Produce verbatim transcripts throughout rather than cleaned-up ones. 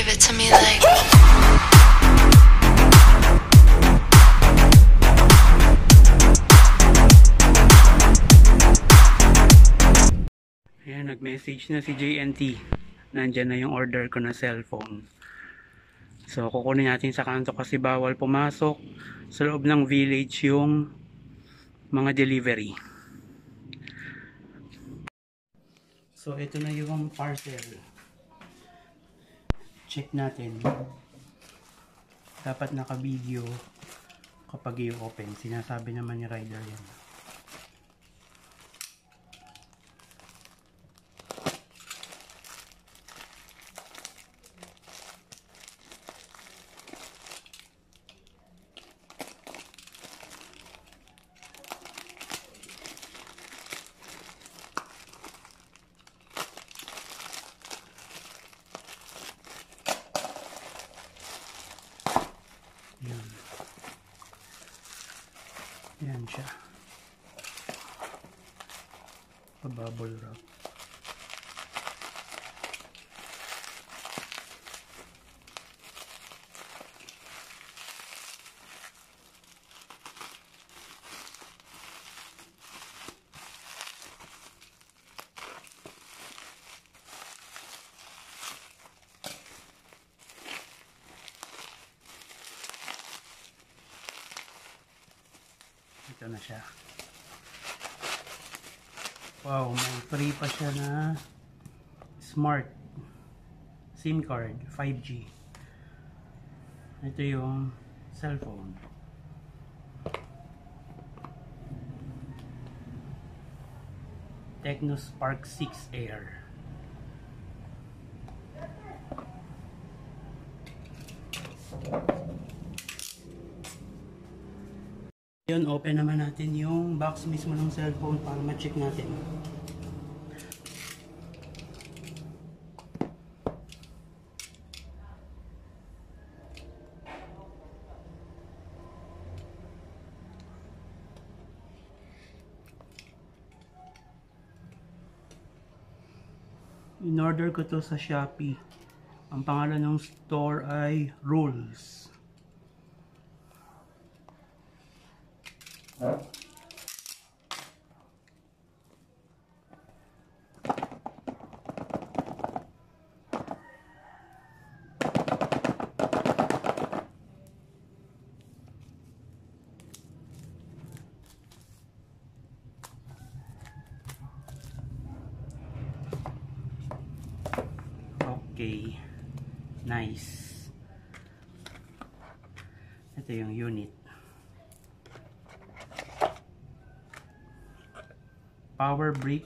it to me like. Ayan, nag-message na si J N T. Nandyan na yung order ko na cellphone. So, kukunin natin sa kanto kasi bawal pumasok sa loob ng village yung mga delivery. So, ito na yung parcel. Check natin. Dapat naka-video kapag i-open. Sinasabi naman ni rider yan. Yan. Yan siya. Pa-bubble wrap. Ito na siya. Wow, may free pa siya na smart SIM card, five G. Ito yung cellphone. Tecno Spark six Air. Yun, open naman natin yung box mismo ng cellphone para ma-check natin. In-order ko to sa Shopee. Ang pangalan ng store ay Rules. Okay, nice. Ito yung unit. Power brick,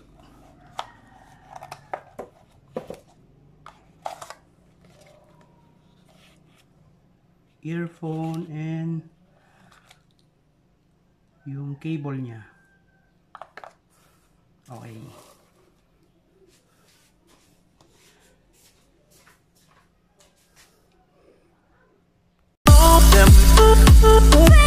earphone, and yung cable niya. Okay. Oh,